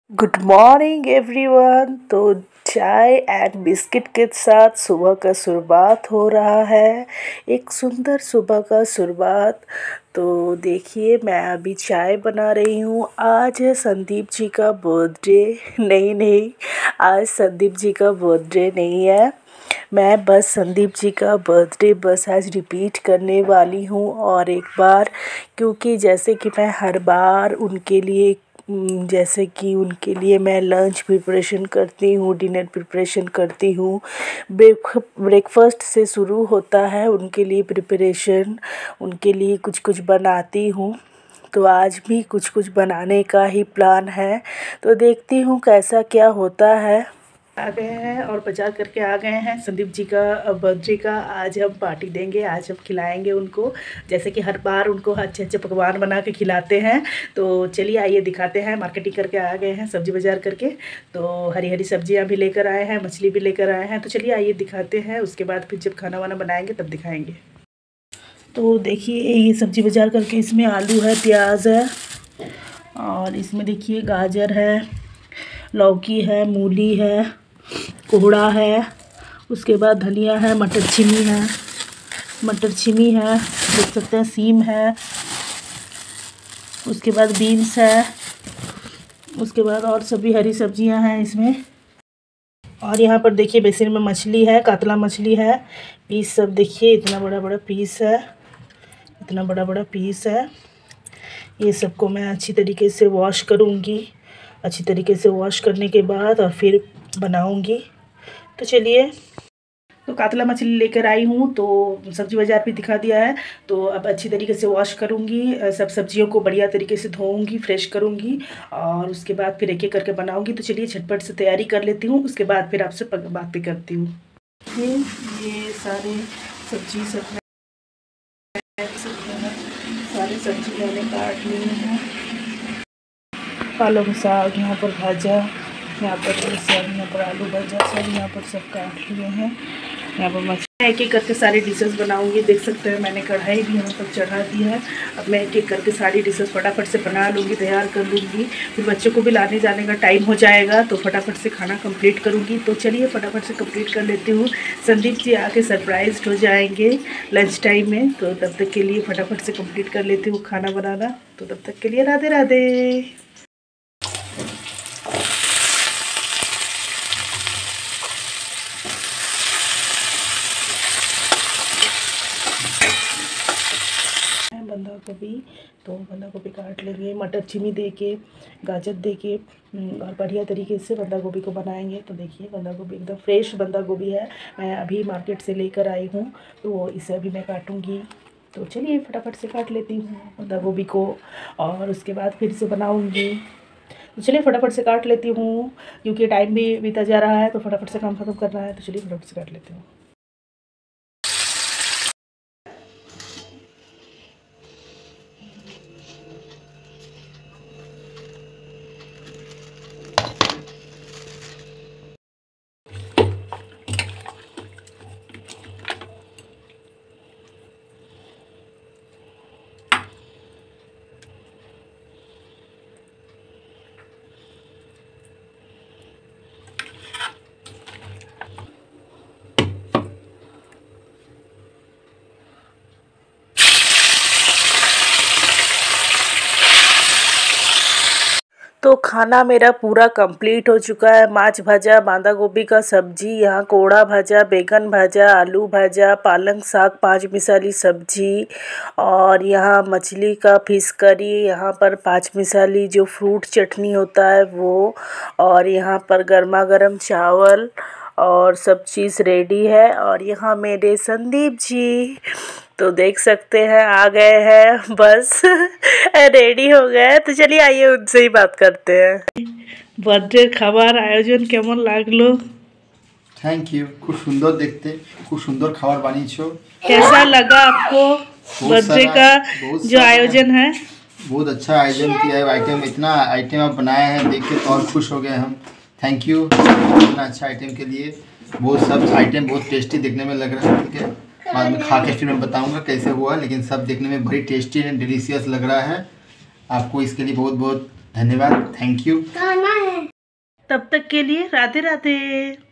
Good morning everyone. तो चाय and biscuit के साथ सुबह का शुरुआत हो रहा है, एक सुंदर सुबह का शुरुआत। तो देखिए मैं अभी चाय बना रही हूँ। आज है संदीप जी का बर्थडे। नहीं, आज संदीप जी का बर्थडे नहीं है। मैं बस संदीप जी का बर्थडे बस आज रिपीट करने वाली हूँ और एक बार, क्योंकि जैसे कि मैं हर बार उनके लिए जैसे कि उनके लिए मैं लंच प्रिपरेशन करती हूँ, डिनर प्रिपरेशन करती हूँ, ब्रेकफास्ट से शुरू होता है उनके लिए प्रिपरेशन, उनके लिए कुछ कुछ बनाती हूँ। तो आज भी कुछ कुछ बनाने का ही प्लान है, तो देखती हूँ कैसा क्या होता है। आ गए हैं और बाजार करके आ गए हैं। संदीप जी का बर्थडे का आज हम पार्टी देंगे, आज हम खिलाएंगे उनको, जैसे कि हर बार उनको अच्छे अच्छे पकवान बना के खिलाते हैं। तो चलिए आइए दिखाते हैं। मार्केटिंग करके आ गए हैं, सब्जी बाज़ार करके। तो हरी हरी सब्जियां भी लेकर आए हैं, मछली भी लेकर आए हैं। तो चलिए आइए दिखाते हैं, उसके बाद फिर जब खाना वाना बनाएंगे तब दिखाएँगे। तो देखिए ये सब्जी बाज़ार करके, इसमें आलू है, प्याज है, और इसमें देखिए गाजर है, लौकी है, मूली है, कोहड़ा है, उसके बाद धनिया है, मटर छीमी है, देख सकते हैं, सीम है, उसके बाद बीन्स है, उसके बाद और सभी हरी सब्जियां हैं इसमें। और यहाँ पर देखिए बेसिन में मछली है, कातला मछली है। पीस सब देखिए, इतना बड़ा बड़ा पीस है, इतना बड़ा बड़ा पीस है। ये सबको मैं अच्छी तरीके से वॉश करूँगी। अच्छी तरीके से वॉश करने के बाद और फिर बनाऊँगी। तो चलिए, तो कातला मछली लेकर आई हूँ, तो सब्जी बाज़ार भी दिखा दिया है। तो अब अच्छी तरीके से वॉश करूँगी, सब सब्जियों को बढ़िया तरीके से धोऊँगी, फ्रेश करूँगी, और उसके बाद फिर एक एक करके बनाऊँगी। तो चलिए झटपट से तैयारी कर लेती हूँ, उसके बाद फिर आपसे बात भी करती हूँ। ये सारे सब्जी सब सारी सब्जी मैंने काट ली हैं। पालक साग यहाँ पर भाजा, यहाँ पर सब, यहाँ पर आलू भाजा, सब यहाँ पर सब काट लिए हैं। यहाँ पर मछली एक एक करके सारी डिशेस बनाऊंगी। देख सकते हैं मैंने कढ़ाई भी यहाँ पर चढ़ा दी है। अब मैं एक एक करके सारी डिशेस फटाफट से बना लूँगी, तैयार कर लूँगी। फिर बच्चों को भी लाने जाने का टाइम हो जाएगा, तो फटाफट से खाना कंप्लीट करूँगी। तो चलिए फटाफट से कंप्लीट कर लेती हूँ। संदीप जी आके सरप्राइज्ड हो जाएंगे लंच टाइम में, तो तब तक के लिए फटाफट से कंप्लीट कर लेती हूँ खाना बनाना। तो तब तक के लिए राधे राधे। बंदा गोभी, तो बंदा गोभी काट लेंगे, मटर छीमी दे के, गाजर दे के, और बढ़िया तरीके से बंदा गोभी को बनाएंगे। तो देखिए बंदा गोभी एकदम फ्रेश बंदा गोभी है, मैं अभी मार्केट से लेकर आई हूँ, तो इसे अभी मैं काटूँगी। तो चलिए फटाफट से काट लेती हूँ बंदा गोभी को, और उसके बाद फिर से बनाऊँगी। तो चलिए फटाफट से काट लेती हूँ, क्योंकि टाइम भी बीता जा रहा है, तो फटाफट से काम खत्म करना है। तो चलिए फटाफट से काट लेती हूँ। तो खाना मेरा पूरा कंप्लीट हो चुका है। माछ भाजा, बांधा गोभी का सब्जी, यहाँ कोहड़ा भाजा, बैगन भाजा, आलू भाजा, पालक साग, 5 मिसाली सब्जी, और यहाँ मछली का फिश करी, यहाँ पर 5 मिसाली जो फ्रूट चटनी होता है वो, और यहाँ पर गर्मा गर्म चावल, और सब चीज़ रेडी है। और यहाँ मेरे संदीप जी तो देख सकते हैं आ गए हैं, बस रेडी हो गए। तो चलिए आइए उनसे ही बात करते हैं। बर्थडे खाবার आयोजन কেমন লাগলো? थैंक यू, खूब सुंदर देखते, खूब सुंदर खाবার बानिয়েছো। कैसा लगा आपको बर्थडे का जो आयोजन है? बहुत अच्छा आयोजन किया है। आइटम, इतना आइटम आप बनाए हैं, देख के तो और खुश हो गए हम। थैंक यू इतना अच्छा आइटम के लिए। बहुत सब आइटम बहुत टेस्टी देखने में लग रहा है। ठीक है, बाद में खा के फिर मैं बताऊंगा कैसे हुआ, लेकिन सब देखने में बड़ी टेस्टी एंड डिलीशियस लग रहा है। आपको इसके लिए बहुत बहुत धन्यवाद, थैंक यू। तब तक के लिए राधे राधे।